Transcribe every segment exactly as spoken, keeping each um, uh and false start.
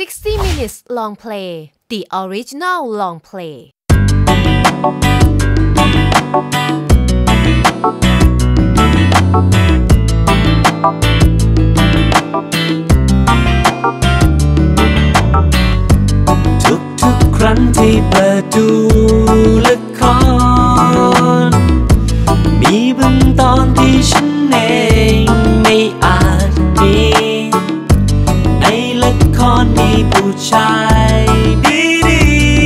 sixty minutes long play the original long play ทุกๆครั้งที่เปิดดูละครมีบางตอนที่ฉันเองไม่อาจมีในละครมีผู้ชายดี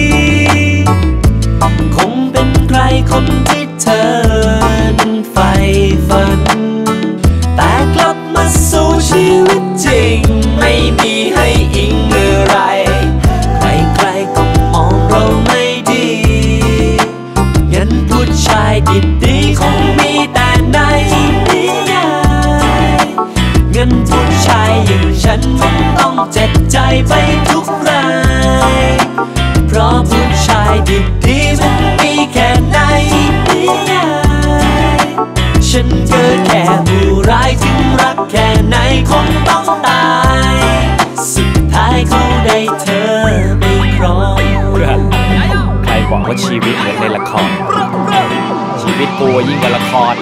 ๆคงเป็นใครคนที่เธอนั้นใฝ่ฝันแต่กลับมาสู่ชีวิตจริงไม่มีให้อิงอะไรใครๆก็มองเราไม่ดีงั้นผู้ชายดีๆคงมีแต่ในนิยายงั้นผู้ชายอย่างฉันมันต้องเจ็บใจไปทุกรายเพราะผู้ชายดีๆมันมีแค่ในนิยายฉันเกิดแค่ผู้ร้ายถึงรักแค่ไหนคงต้องตายสุดท้ายเขาได้เธอไม่ครองเพื่อนใครบอกว่าชีวิตเหมือนในละครชีวิตกูยิ่งกว่าละคร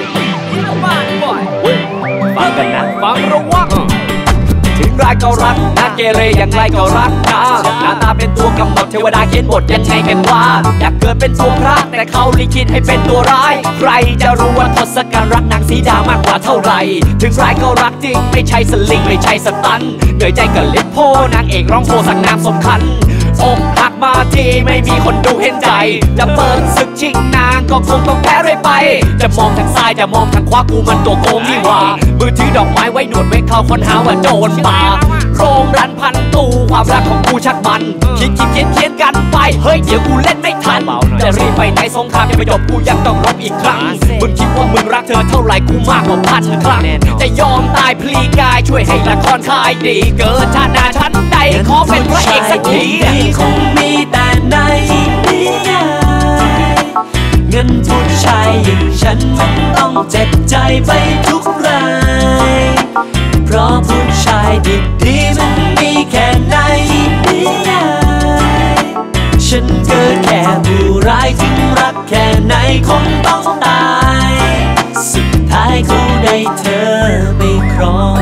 ฟังกันนะฟังระวังถึงรักก็รักนะเกเรอย่างไรก็รักนะหน้าตาเป็นตัวกำหนดเทวดาเขียนบทยังไงกันว่าอยากเกิดเป็นตัวพระแต่เขาลิขิตให้เป็นตัวร้ายใครจะรู้ว่าทศกัณฐ์รักนางสีดามากกว่าเท่าไหร่ถึงร้ายก็รักจริงไม่ใช่สลิงไม่ใช่สตันเหนื่อยใจกับเล็บโพนางเอกร้องโพสังนามสำคัญอกหักมาทีไม่มีคนดูเห็นใจจะเปิดศึกชิงนางก็คงต้องแพ้เลยไปจะมองทางซ้ายจะมองทางขวากูมันตัวโกงนี่ว่ามือถือดอกไม้ไว้หนวดไว้เข้าคนหาว่าโจรป่าโรงรันพันตูความรักของกูชักมันคิดคิดเขียนเขียนกันไปเฮ้ยเดี๋ยวกูเล่นไม่ทันจะรีบไปไหนสงครามยังไม่จบกูยังต้องรบอีกครั้งมึงคิดว่ามึงรักเธอเท่าไหร่กูมากกว่าพันครั้งจะยอมตายพลีกายช่วยให้ละครขายดีเกิดชาติหน้าฉันใดขอเป็นพระเอกสักทีคงมีแต่ในนิยายเงินผู้ชายอย่างฉันมันต้องเจ็บใจไปทุกรายเพราะผู้ชายดีๆมันมีแค่ในนิยายฉันเกิดแค่ผู้ร้ายถึงรักแค่ไหนคงต้องตายสุดท้ายเขาได้เธอไปครอง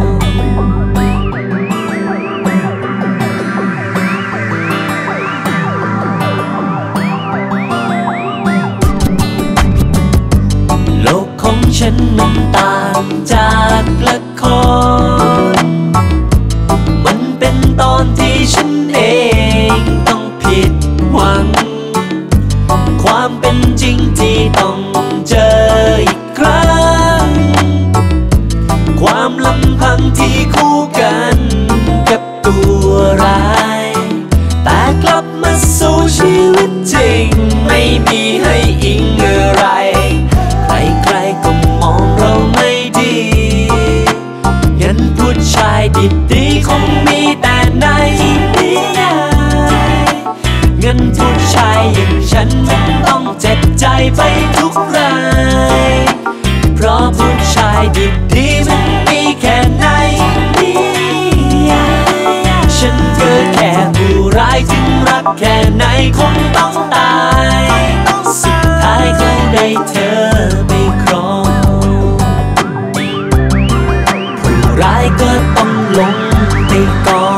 โลกของฉันมันต่างจากละครมันเป็นตอนที่ฉันเองต้องผิดหวังความเป็นจริงที่ต้องเจออีกครั้งความลำพังที่คู่กันกับตัวร้ายแต่กลับมาสู่ชีวิตจริงไม่มีให้อิงอะไรใครๆก็มองเราไม่ดีงั้นผู้ชายดีๆคงมีแต่ในนิยายงั้นผู้ชายอย่างฉันมันต้องเจ็บใจไปทุกรายเพราะผู้ชายดีๆมันมีแค่ในนิยายฉันเกิดแค่ผู้ร้ายถึงรักแค่ไหนคงต้องตายสุดท้ายเขาได้เธอไปครองผู้ร้ายก็ต้องลงไปก่อน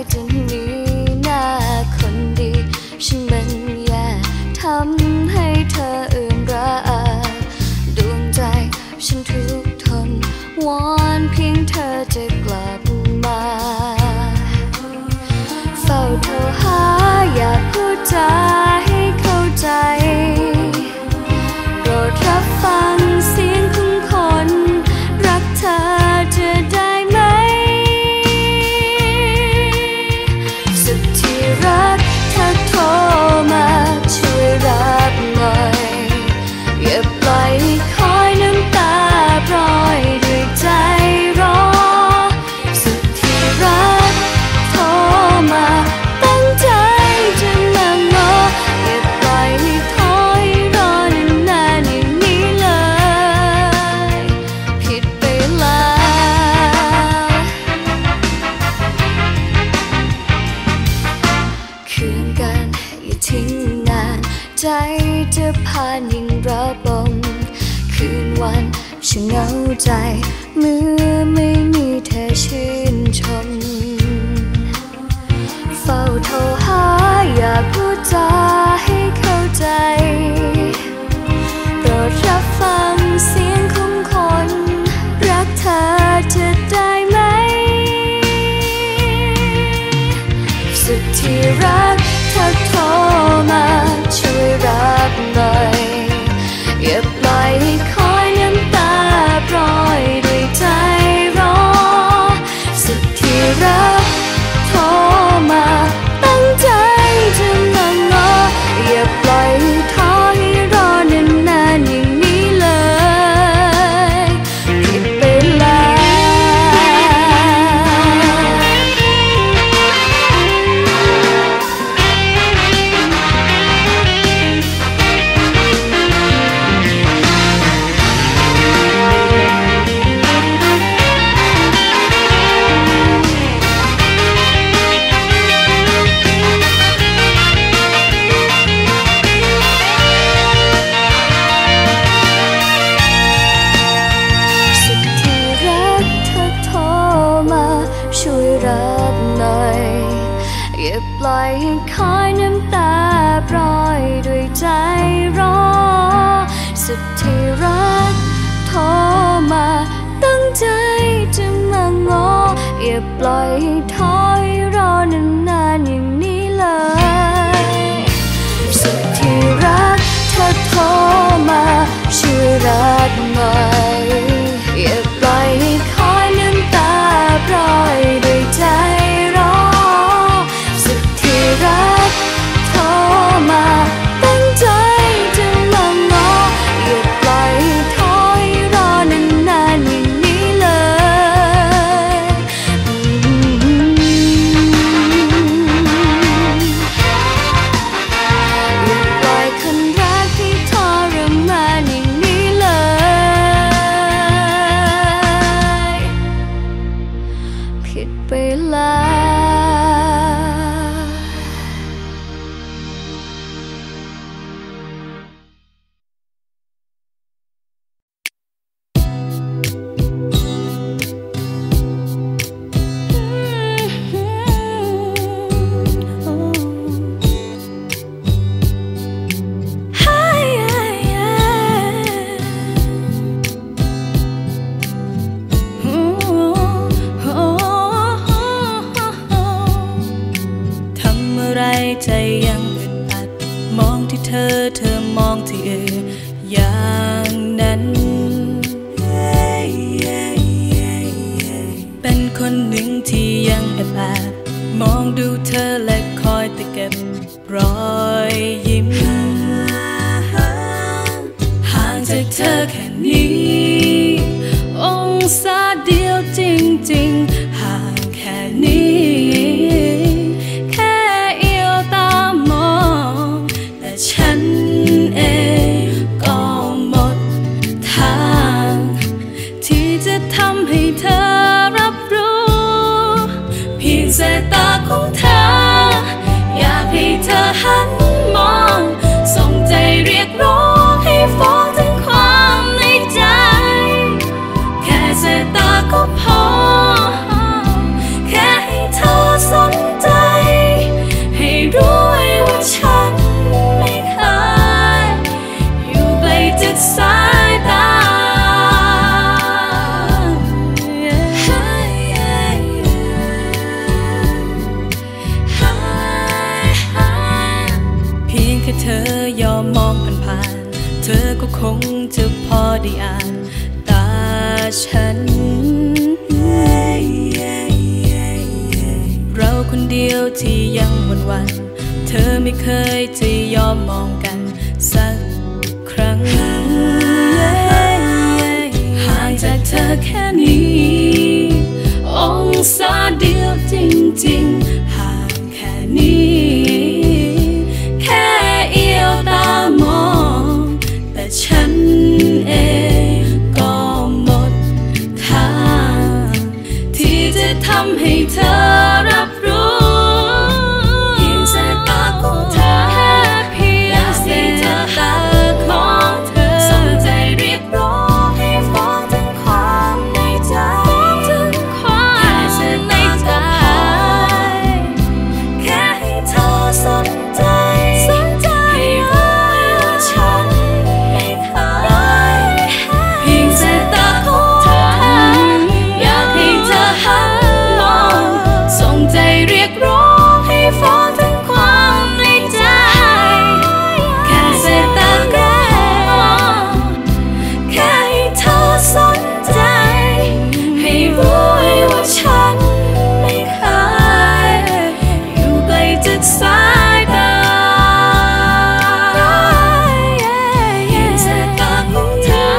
จะหนีหน้าคนดีฉันมันอยากทำให้เธออื่นระอาดวงใจฉันทุกทนวอนเพียงเธอจะกลับมาเฝ้าโทรหาอยากพูดจาให้เข้าใจโปรดรับฟังเสียงของคนรักเธอจะได้ไหมสุดที่รักถ้าโทรมาช่วยรับหน่อยอย่าปล่อยให้คอยน้ำตาพร่อยด้วยใจรอสุดที่รักโทรมาตั้งใจจะมาง้ออย่าปล่อยให้คอยรอนานๆอย่างนี้เลยผิดไปแล้วคืนกันอย่าทิ้งนานใจจะผ่านยิ่งระบมคืนวันฉันเหงาใจเมื่อไม่มีเธอชื่นชมเฝ้าโทรหาอยากพูดจาให้เข้าใจโปรดรับฟังเสียงของคนรักเธอจะได้ไหมสุดที่รักถ้าโทรมาช่วยรับหน่อยอย่าปล่อยให้คอยน้ำตาพร่อยด้วยใจรอสุดที่รักโทรมาตั้งใจจะมาง้ออย่าปล่อยให้ท้อให้รอนานๆอย่างนี้เลยผิดไปแล้วสุดที่รักเธอโทรมาช่วยรับหน่อยอย่าปล่อยให้คอยน้ำตาพร่อยด้วยใจรอสุดที่รักโทรมาตั้งใจจะมาง้ออย่าปล่อยให้ท้อให้รอนานๆอย่างนี้เลยสุดที่รักเธอโทรมาช่วยรับหน่อยอย่าปล่อยให้คอยน้ำตาพร่อยด้วยใจรอสุดที่รักโทรมาตั้งใจจะมาง้ออย่าปล่อยให้ท้อให้รอนานๆอย่างนี้เลยอืมอย่าปล่อยคนรักให้ทรมานอย่างนี้เลยผิดไปแล้วทำอะไรใจยังอึดอัดมองที่เธอเธอมองที่อื่นอย่างนั้นเป็นคนหนึ่งที่ยังแอบแอบมองดูเธอและคอยแต่เก็บรอยยิ้มห่างจากเธอแค่นี้องศาเดียวจริงๆห่างแค่นี้แค่เอียวตามองแต่ฉันเองก็หมดทางที่จะทำให้เธอรับรู้เพียงสายตาของเธออยากให้เธอหันมองส่งใจเรียกร้องให้ฟ้องถึงความในใจแค่สายตาก็พอเธอยอมมองผ่านๆเธอก็คงจะพอได้อ่านตาฉันเราคนเดียวที่ยังวันวันเธอไม่เคยจะยอมมองกันสักครั้งห่างจากเธอแค่นี้องศาเดียวจริงๆห่างแค่นี้แค่เอียวตามองแต่ฉันเองก็หมดทางที่จะทำให้เธอรับรู้เพียงสายตาของเธอเพียงสายตาของเธอส่งใจเรียกร้องให้ฟ้องถึงความในใจถึงความในใจแค่ให้เธอสนใจสนใจให้รู้ว่าฉันไม่เคยเพียงสายตาของเธออยากให้เธอหันมองส่งใจเรียกร้องให้ฟ้องถึงความในใจแค่สายตาของแค่ให้เธอสนใจให้รู้ว่าฉันไม่เคยอยู่ไกลจากสายตาเพียงสายตาของเธอ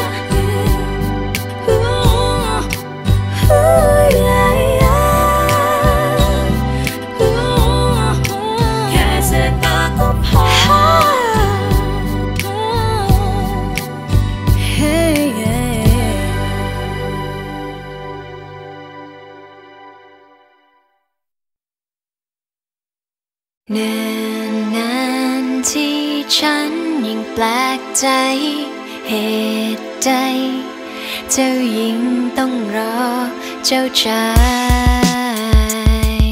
แค่สายตาก็พอเนิ่นนานที่ฉันยังแปลกใจเหตุใดเจ้าหญิงต้องรอเจ้าชาย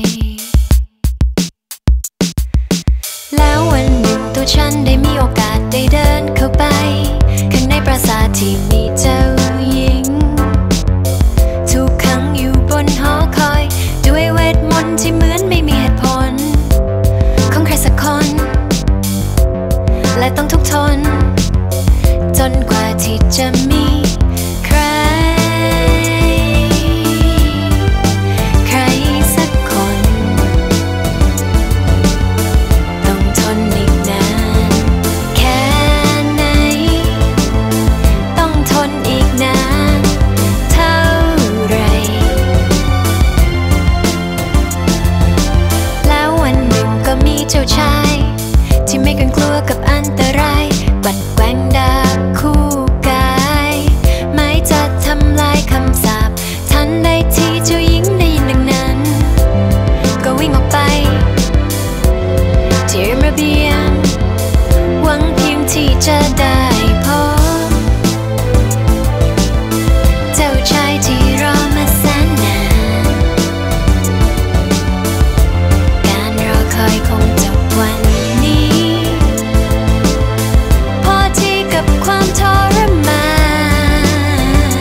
แล้ววันหนึ่งตัวฉันได้มีโอกาสได้เดินเข้าไปข้างในปราสาทที่มีเจ้าหญิงถูกขังอยู่บนหอคอยด้วยเวทมนต์ที่เหมือนไม่มีเหตุผลของใครสักคนและต้องทุกข์ทนจนกว่าที่จะมีใครใครสักคนต้องทนอีกนานแค่ไหนต้องทนอีกนานเท่าไรแล้ววันหนึ่งก็มีเจ้าชายที่ไม่เกรงกลัวกับอันตรายบัดแกว่งดาบคู่กายหมายจะทำลายคำสาปทันใดที่เจ้าหญิงได้ยินดังนั้นก็วิ่งออกไปที่ริมระเบียงหวังเพียงที่จะได้พบเจ้าชายที่รอมาแสนนานการรอคอยคงจบวันนี้พอที่กับความทรมาน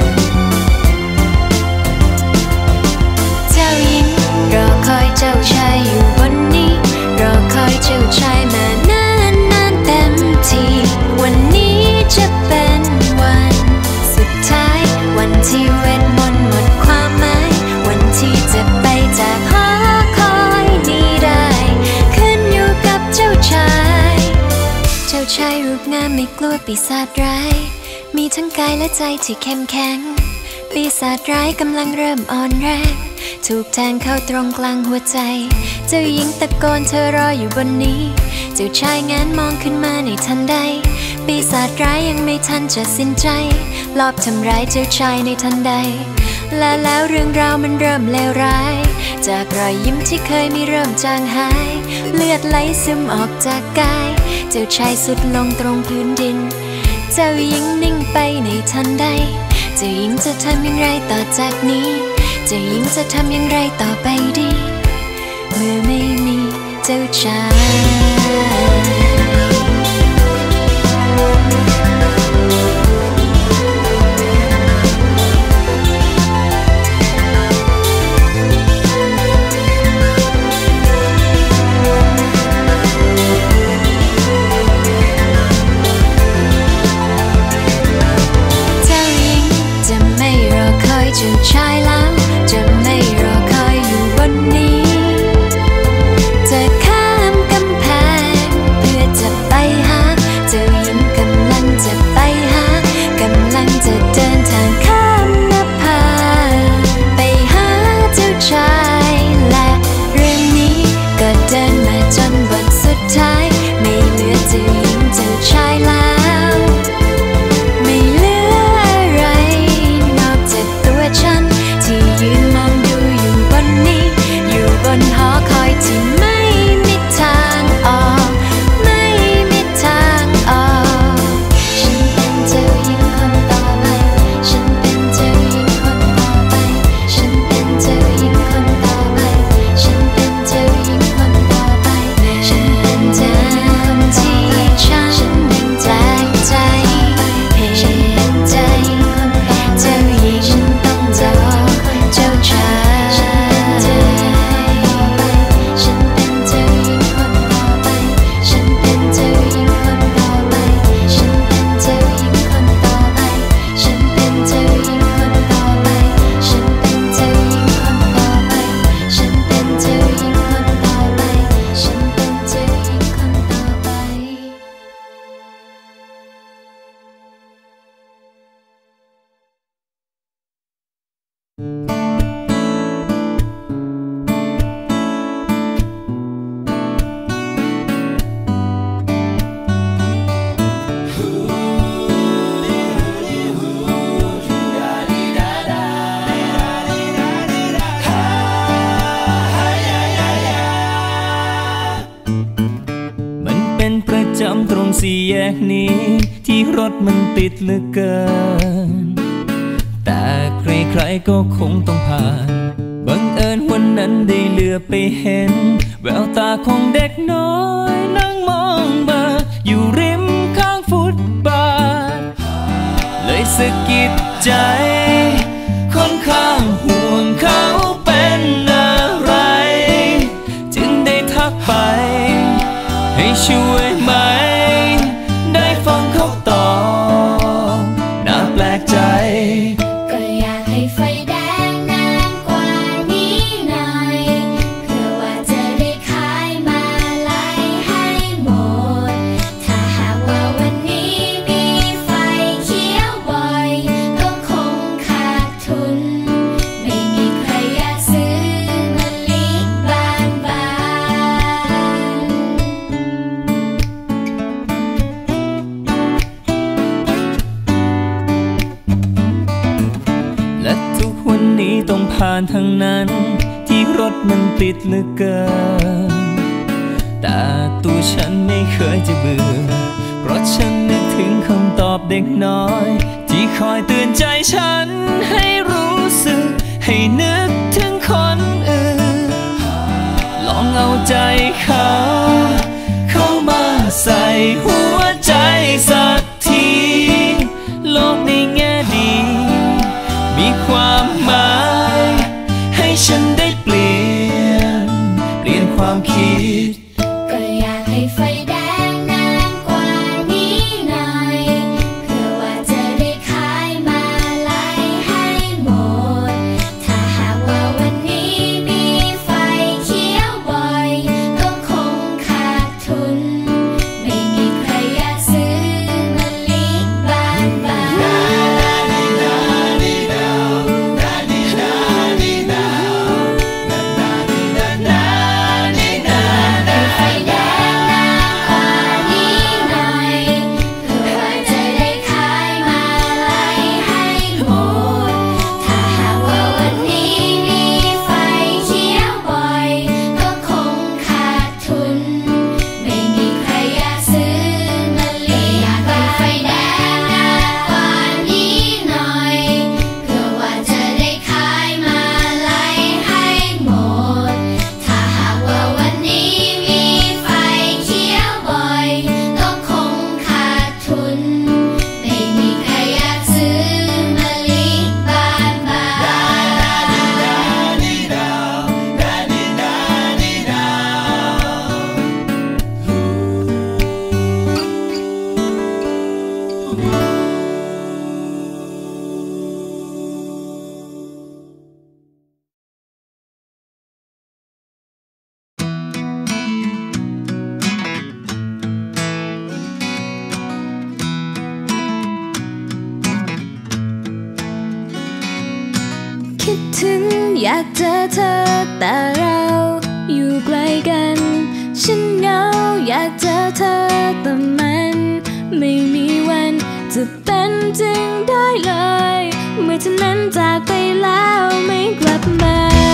เจ้าหญิงรอคอยเจ้าชายอยู่บนนี้รอคอยเจ้าชายมานานนานเต็มทีวันนี้จะเป็นวันสุดท้ายวันที่เวทมนต์หมดความหมายวันที่จะไปจากหอคอยนี้ได้ขึ้นอยู่กับเจ้าชายเจ้าชายรูปงามไม่กลัวปีศาจร้ายมีทั้งกายและใจที่เข้มแข็งปีศาจร้ายกำลังเริ่มอ่อนแรงถูกแทงเข้าตรงกลางหัวใจเจ้าหญิงตะโกนเธอรออยู่บนนี้เจ้าชายแงนมองขึ้นมาในทันใดปีศาจร้ายยังไม่ทันจะสิ้นใจลอบทำร้ายเจ้าชายในทันใดและแล้วเรื่องราวมันเริ่มเลวร้ายจากรอยยิ้มที่เคยมีเริ่มจางหายเลือดไหลซึมออกจากกายเจ้าชายสุดลงตรงพื้นดินเจ้าหญิงนิ่งไปในทันใดเจ้าหญิงจะทำอย่างไรต่อจากนี้เจ้าหญิงจะทำอย่างไรต่อไปดีเมื่อไม่มีเจ้าชายสี่แยกนี้ที่รถมันติดเหลือเกินแต่ใครๆก็คงต้องผ่านบังเอิญวันนั้นได้เหลือไปเห็นแววตาของเด็กน้อยนั่งมองมาอยู่ริมข้างฟุตบาทเลยสะกิดใจค่อนข้างห่วงเขาเป็นอะไรจึงได้ทักไปให้ช่วยไหมได้ฟังเขาตอบน่าแปลกใจก็อยากให้ไฟแดงนานกว่านี้หน่อยเพื่อว่าจะได้ขายมาลัยให้หมดถ้าหากว่าวันนี้มีไฟเขียวบ่อยก็คงขาดทุนไม่มีใครอยากซื้อมะลิบานบานและทุกวันนี้ต้องผ่านทางนั้นที่รถมันติดเหลือเกินแต่ตัวฉันไม่เคยจะเบื่อเพราะฉันนึกถึงคำตอบเด็กน้อยที่คอยเตือนใจฉันให้รู้สึกให้นึกถึงคนอื่นลองเอาใจเขาเข้ามาใส่หัวใจสักทีโลกในแง่ดีมีความหมายให้ฉันได้เปลี่ยนเปลี่ยนความคิดก็อยากให้ไฟแดงนานกว่านี้หน่อยเพื่อว่าจะได้ขายมาลัยให้หมดถ้าหากว่าวันนี้มีไฟเขียวบ่อยก็คงขาดทุนไม่มีใครอยากซื้อมะลิบานบานคิดถึงอยากเจอเธอแต่เราอยู่ไกลกันฉันเหงาอยากเจอเธอแต่มันไม่มีวันจะเป็นจริงได้เลยเมื่อเธอนั้นจากไปแล้วไม่กลับมา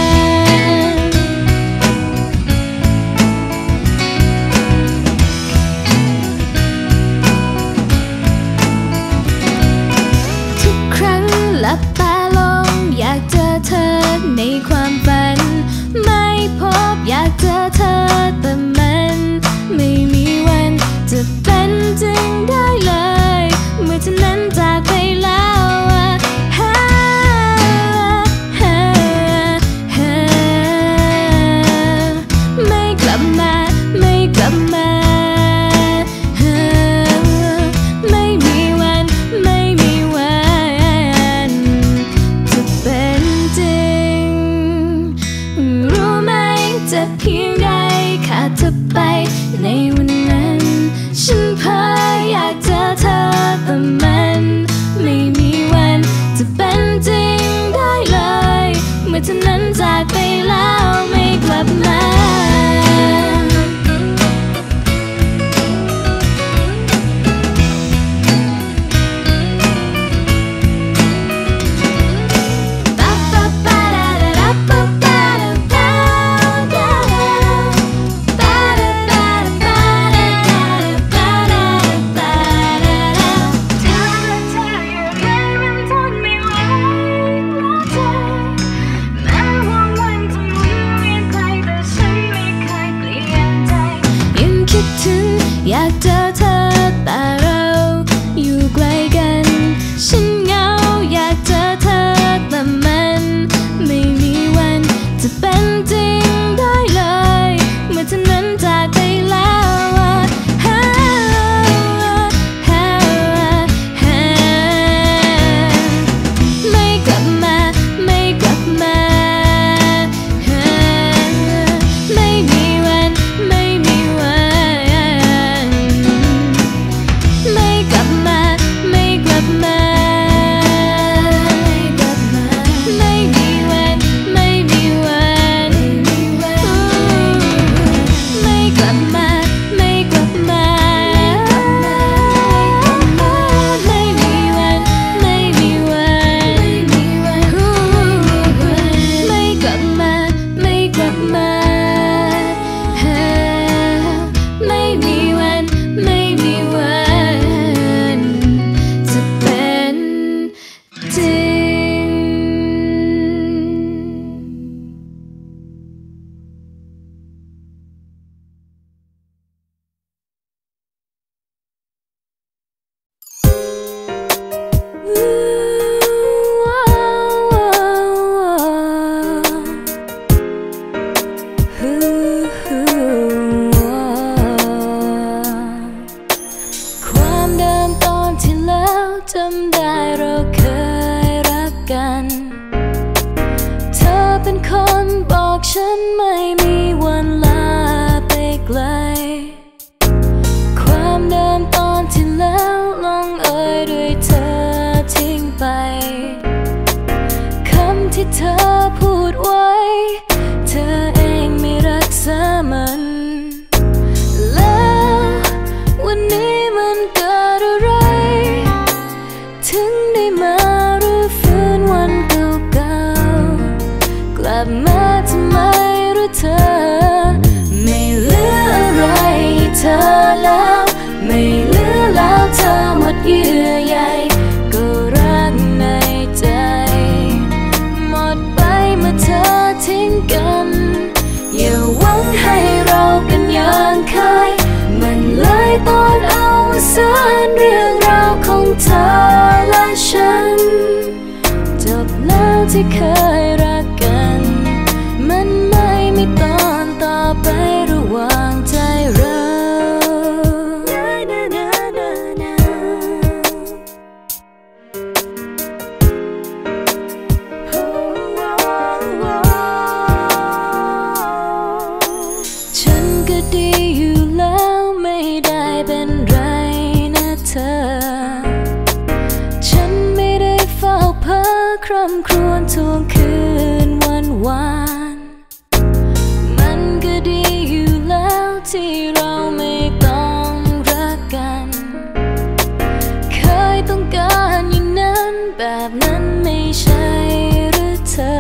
ทุกครั้งหลับตาลงอยากเจอเธอในความฝันไม่พบอยากเจอเธอแต่มันไม่มีวันจะเป็นจริงได้เลยเมื่อเธอนั้นจากไปแล้วฮ่าฮ่าฮ่าไม่กลับมาไม่กลับมาฮ่าไม่มีวันไม่มีวันจะเป็นจริงรู้ไหมจะเพียงใดขาดเธอไปในวันนั้นฉันเพ้ออยากเจอเธอแต่มันไม่มีวันจะเป็นจริงได้เลยเมื่อเธอนั้นจากไปแล้วไม่กลับมาากเจอเธอแต่เราอยู่ไกลกันฉันเหงาอยากเจอเธอแต่มันไม่มีวันจะเป็นจริงได้เลยเมื่อเธอนั้นจากไปแล้วไม่กลับมาไม่กลับมาไม่มีวันไม่มีวันไม่กลับมาไม่กลับมาไม่มีวันไม่มีวันไม่กลับมาไม่กลับมาไม่มีวันไม่มีวันไม่กลับมาไม่กลับมาไม่มีวันไม่มีวันจะเป็นจริงความเดิมตอนที่แล้วจำได้เราเคยรักกันเธอเป็นคนบอกฉันไม่มีวันลาไปไกลความเดิมตอนที่แล้วลงเอ่ยด้วยเธอทิ้งไปคำที่เธอพูดไว้เธอเองไม่รักษามันแล้ววันนี้มันเกิดอะไรถึงได้มารื้อฟื้นวันเก่าๆกลับมาทำไมหรือเธอไม่เหลืออะไรให้เธอแล้วไม่เหลือแล้วเธอหมดเยื่อใยก็รักในใจหมดไปเมื่อเธอทิ้งกันอย่าหวังให้เราเป็นอย่างเคยมันเลยตอนเอาสารเรื่องราวของเธอและฉันจบแล้วที่เคยรักกันมันไม่มีตอนต่อไประหว่างใจเราฉันก็ดีอยู่แล้วไม่ได้เป็นไรนะเธอฉันไม่ได้เฝ้าเพ้อคร่ำครวญทวงคืนวันวานมันก็ดีอยู่แล้วที่เราไม่ต้องรักกันเคยต้องการอย่างนั้นแบบนั้นไม่ใช่หรือเธอ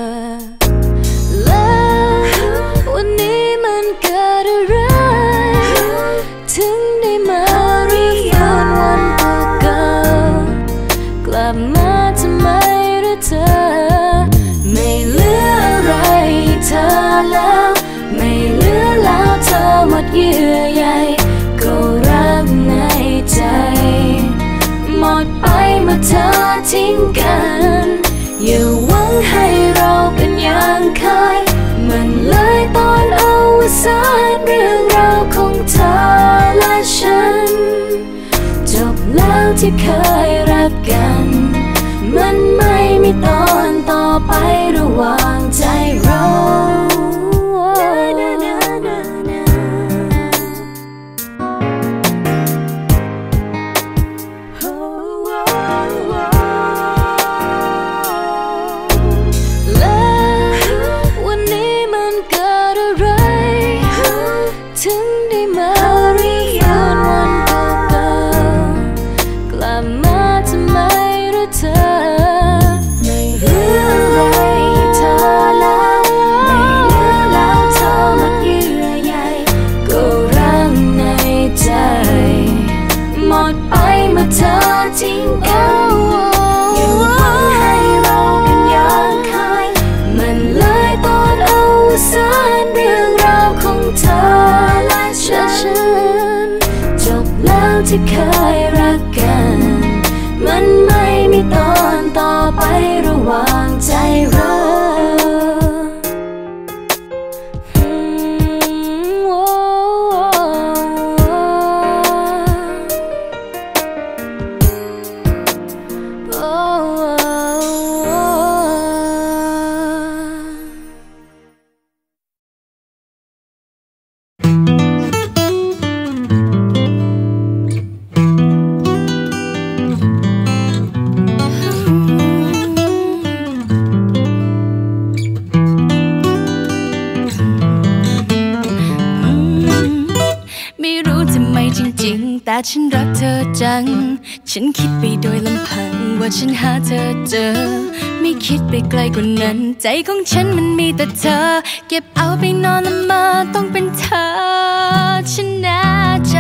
แล้ววันนี้มันเกิดอะไรถึงได้มารื้อฟื้นวันเก่าๆกลับมาทำไมหรือเธอไม่เหลืออะไรให้เธอแล้วไม่เหลือแล้วเธอหมดเยื่อใยก็รักในใจหมดไปเมื่อเธอทิ้งกันอย่าหวังให้เราเป็นอย่างเคยมันเลยตอนเอาสารเรื่องราวของเธอและฉันจบแล้วที่เคยรักกันมันไม่มีตอนต่อไประหว่างใจเราถึงได้มารื้อฟื้นวันเก่าๆกลับมาทำไมหรือเธอไม่เหลืออะไรให้เธอที่เคยรักกันมันไม่มีตอนต่อไประหว่างใจเราแต่ฉันรักเธอจังฉันคิดไปโดยลำพังว่าฉันหาเธอเจอไม่คิดไปไกลกว่านั้นใจของฉันมันมีแต่เธอเก็บเอาไปนอนละเมอต้องเป็นเธอฉันแน่ใจ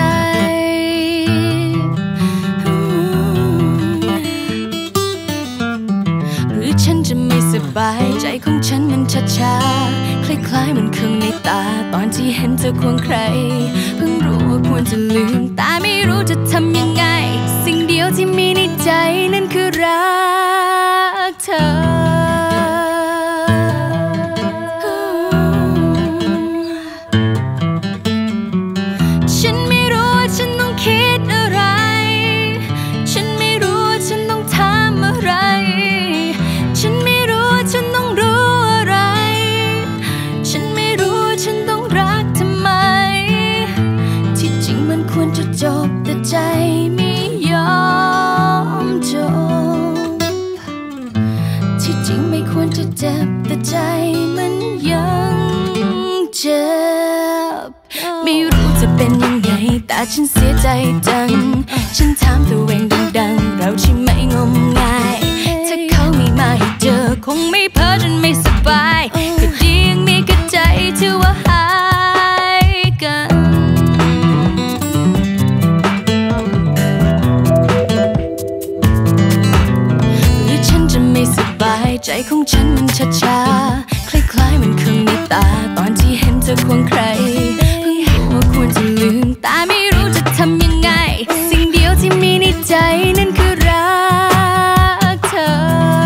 หรือฉันจะไม่สบายใจของฉันมันช้าๆคล้ายๆมันคึงในตาตอนที่เห็นเธอควงใครเพิ่งรู้ว่าควรจะลืมแต่ไม่รู้จะทำยังไงสิ่งเดียวที่มีในใจนั่นคือรักเธอฉันไม่รู้ว่าฉันต้องคิดอะไรฉันไม่รู้ว่าฉันต้องทำอะไรฉันไม่รู้ว่าฉันต้องรู้อะไรฉันไม่รู้ว่าฉันต้องรักทำไมที่จริงมันควรจะจบแต่ใจไม่ยอมจบที่จริงไม่ควรจะเจ็บแต่ใจมันยังเจ็บไม่รู้จะเป็นยังไงแต่ฉันเสียใจจังฉันถามตัวเองดังๆเราใช่ไหมงมงายถ้าเขาไม่มาให้เจอคงไม่เพ้อจนไม่สบายก็ดียังมีกระใจถือว่าหายกันหรือฉันจะไม่สบายใจของฉันมันช้าๆคล้ายๆมันคึงในตาตอนที่เห็นเธอควงใครเพิ่งรู้ว่าควรจะลืมแต่ไม่รู้จะทำยังไงสิ่งเดียวที่มีในใจนั่นคือรักเธอ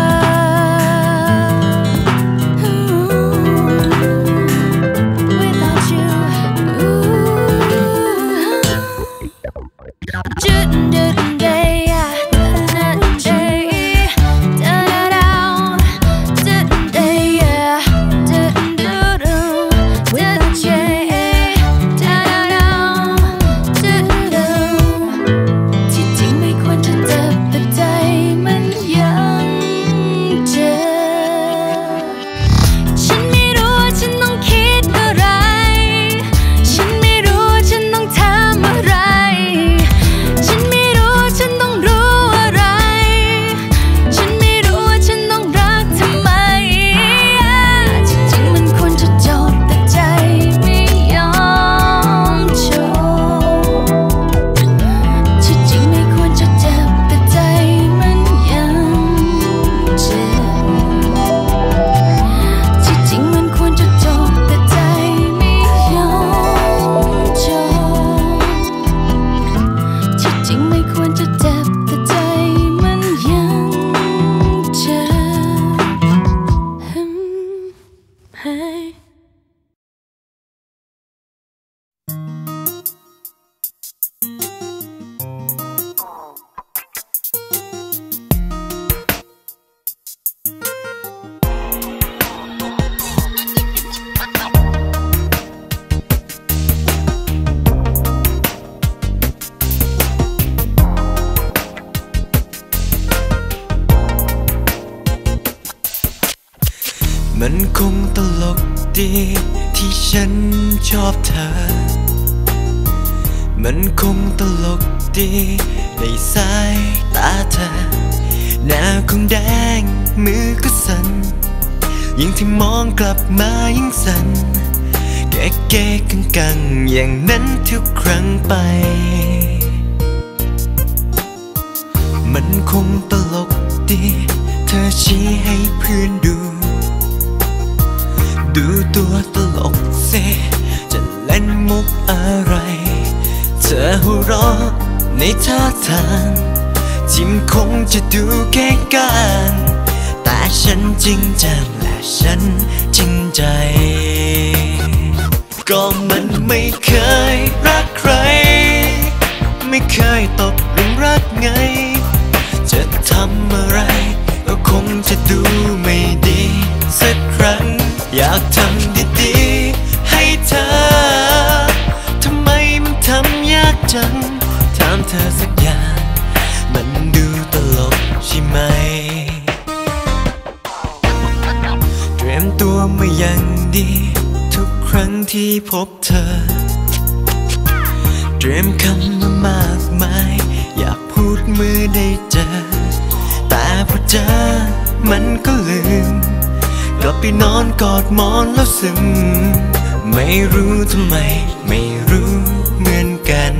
จุดเดินเดียจุดเดียจุดดาวจุดเดียจุดดูดูจุดเจจุดดาวจุดดูที่จริงไม่ควรจะเจ็บแต่ใจมันยังเจ็บฉันไม่รู้ว่าฉันต้องคิดอะไรฉันไม่รู้ว่าฉันต้องทำอะไรฉันไม่รู้ว่าฉันต้องรู้อะไรฉันไม่รู้ว่าฉันต้องรักทำไมจริงๆมันควรจะจบแต่ใจไม่ยอมจบที่จริงไม่ควรจะเจ็บแต่ใจมันยังเจ็บที่จริงมันควรจะจบแต่ใจไม่ยอมจบที่จริงไม่ควรจะเจ็บแต่ใจมันยังเจ็บให้มันคงตลกดีที่ฉันชอบเธอมันคงตลกดีในสายตาเธอหน้าคงแดงมือก็สั่นยิ่งที่มองกลับมายิ่งสั่นแก่แก่กังกังอย่างนั้นทุกครั้งไปมันคงตลกดีเธอชี้ให้เพื่อนดูดูตัวตลกเซจะเล่นมุกอะไรเธอหัวเราะในท่าทางที่มันคงจะดูแก่กันแต่ฉันจริงจังและฉันจริงใจก็มันไม่เคยรักใครไม่เคยตกหลุมรักไงจะทำอะไรก็คงจะดูไม่ดีสักครั้งอยากทำดีๆให้เธอทำไมมันทำยากจังถามเธอสักอย่างมันดูตลกใช่ไหมเตรียมตัวมาอย่างดีทุกครั้งที่พบเธอเตรียมคำมามากมายอยากพูดเมื่อได้เจอแต่พอเจอมันก็ลืมกลับไปนอนกอดหมอนแล้วซึมไม่รู้ทำไมไม่รู้เหมือนกัน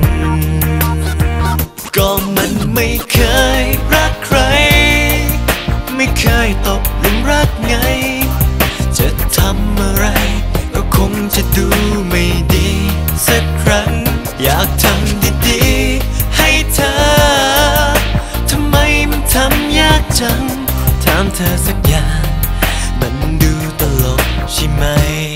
ก็มันไม่เคยรักใครไม่เคยตกหลุมรักไงจะทำอะไรก็คงจะดูไม่ดีสักครั้งอยากทำดีๆให้เธอทำไมมันทำยากจังถามเธอสักอย่างมันดูตลกใช่ไหม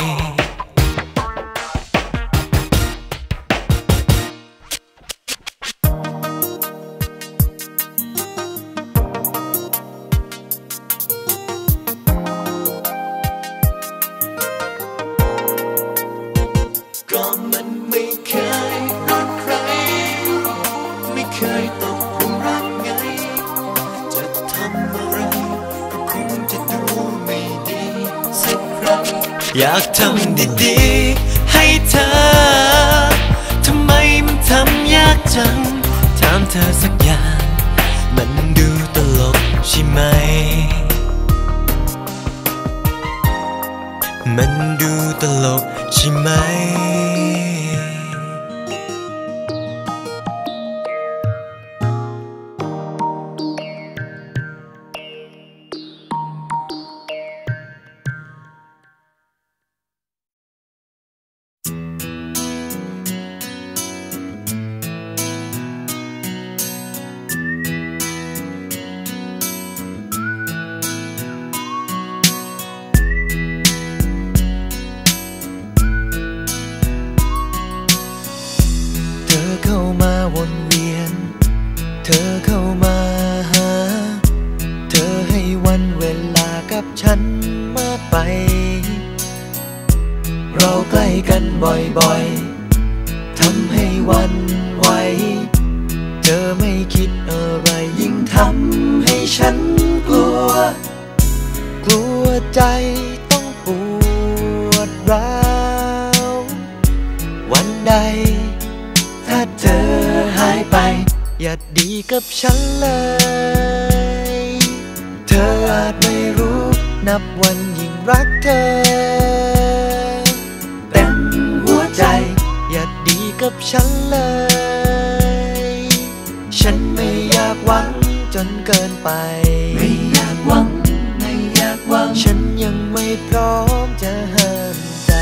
ก็มันไม่เคยรักใครไม่เคยตกหลุมรักไงจะทำอะไรก็คงจะดูไม่ดีสักครั้งอยากทำดีๆให้เธอทำไมมันทำยากจังถามเธอสักอย่างมันดูตลกใช่ไหมมันดูตลกใช่ไหมวนเวียนเธอเข้ามาหาเธอให้วันเวลากับฉันมากไปเราใกล้กันบ่อยๆทำให้วันไหวเธอไม่คิดอะไรยิ่งทำให้ฉันกลัวกลัวใจต้องปวดร้าววันใดถ้าเธอหายไปอย่าดีกับฉันเลยเธออาจไม่รู้นับวันยิ่งรักเธอเต็มหัวใจอย่าดีกับฉันเลยฉันไม่อยากหวังจนเกินไปไม่อยากหวังไม่อยากหวังฉันยังไม่พร้อมจะห้ามใจ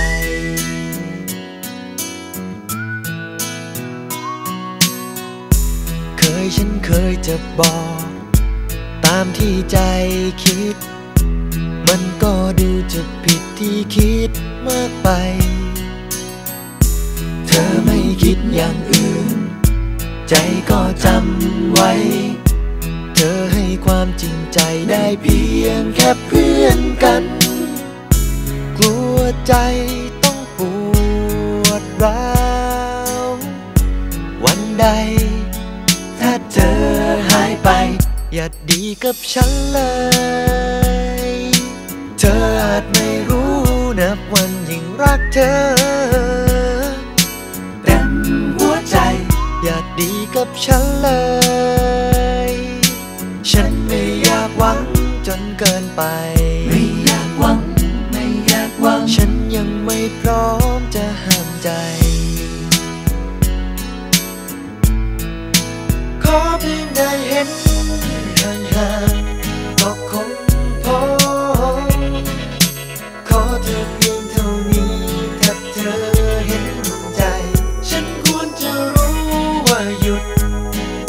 เคยฉันเคยจะบอกตามที่ใจคิดมันก็ดูจะผิดที่คิดมากไปเธอไม่คิดอย่างอื่นใจก็จำไว้เธอให้ความจริงใจได้เพียงแค่เพื่อนกันกลัวใจต้องปวดร้าววันใดถ้าเธอหายไปอย่าดีกับฉันเลยเธออาจไม่รู้นับวันยิ่งรักเธอเต็มหัวใจอย่าดีกับฉันเลยฉันไม่อยากหวังจนเกินไปไม่อยากหวังไม่อยากหวังฉันยังไม่พร้อมจะห้ามใจขอเพียงได้เห็นห่างๆก็คงพอขอเธอเพียงเท่านี้ถ้าเธอเห็นใจฉันควรจะรู้ว่าหยุด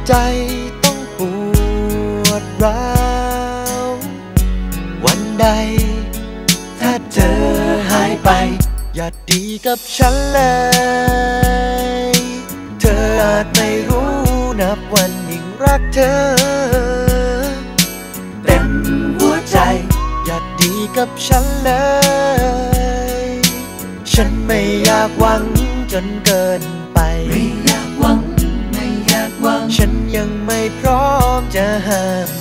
ใจต้องปวดร้าววันใดถ้าเธอหายไปอย่าดีกับฉันเลยเธออาจไม่รู้นับวันยิ่งรักเธอเต็มหัวใจอย่าดีกับฉันเลยฉันไม่อยากหวังจนเกินไปไม่อยากหวังไม่อยากหวังฉันยังไม่พร้อมจะห้าม